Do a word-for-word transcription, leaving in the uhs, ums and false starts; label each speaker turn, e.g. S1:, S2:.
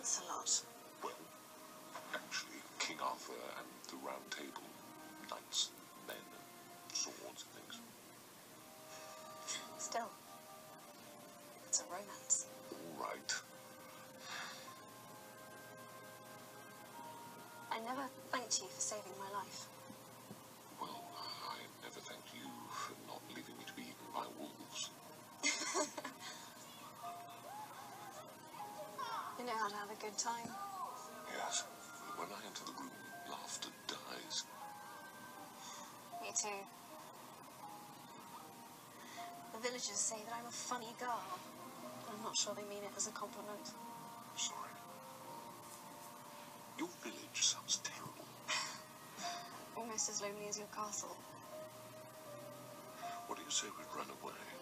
S1: Lancelot?
S2: Well, actually, King Arthur and the Round Table. Knights, men, and swords and things.
S1: Still, it's a romance.
S2: All right.
S1: I never thanked you for saving my life.
S2: Well, I never thanked you for not leaving me to be eaten by wolves.
S1: You know how to have a good time.
S2: Yes. When I enter the room, laughter dies.
S1: Me too. The villagers say that I'm a funny girl. I'm not sure they mean it as a compliment.
S2: Sorry. Your village sounds terrible.
S1: Almost as lonely as your castle.
S2: What do you say we run away?